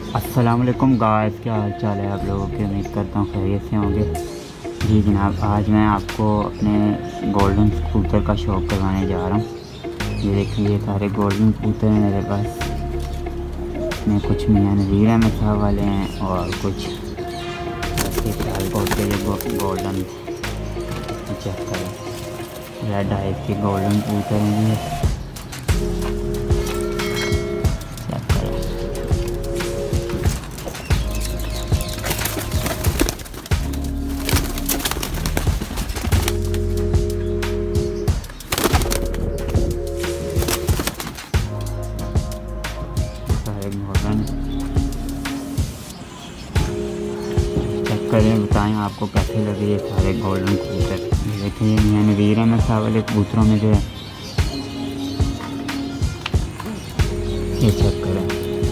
अस्सलाम वालेकुम गाइस, क्या हाल चाल है आप लोगों की। उम्मीद करता हूँ खैरियत से होंगे। जी जनाब, आज मैं आपको अपने गोल्डन कबूतर का शौक़ करवाने जा रहा हूँ। ये देखिए, ये सारे गोल्डन कबूतर हैं मेरे पास। इसमें कुछ मियां नज़ीर अहमद साहब वाले हैं और कुछ सियालकोट के लिए गोल्डन। चेक करें, रेड आइज के गोल्डन कबूतर हैं ये। चेक करें, सारे गोल्डन। चेक करें, बताएं आपको कैसे लगे ये सारे गोल्डन कबूतर। देखिए, मियां नज़ीर अहमद साहब वाले कबूतरों में जो है, ये चेक करें।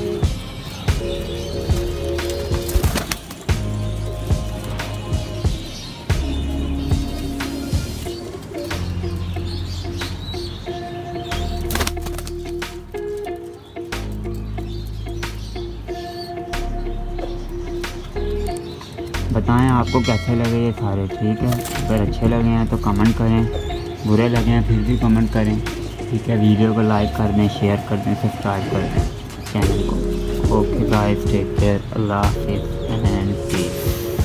बताएं आपको कैसे लगे ये सारे। ठीक है, अगर अच्छे लगे हैं तो कमेंट करें, बुरे लगे हैं फिर भी कमेंट करें। ठीक है, वीडियो को लाइक कर दें, शेयर कर दें, सब्सक्राइब कर दें चैनल को। ओके गाइस, टेक केयर, अल्लाह हाफिज़ एंड पीस।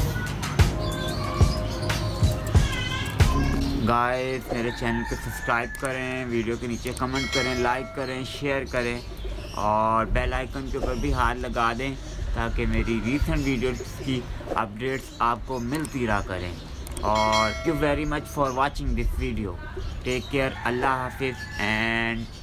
गाइस, मेरे चैनल को सब्सक्राइब करें, वीडियो के नीचे कमेंट करें, लाइक करें, शेयर करें और बेल आइकन के ऊपर भी हाथ लगा दें ताकि मेरी रीसेंट वीडियोस की अपडेट्स आपको मिलती रहा करें। और thank you very much for watching this video. Take care, अल्लाह हाफिज़ एंड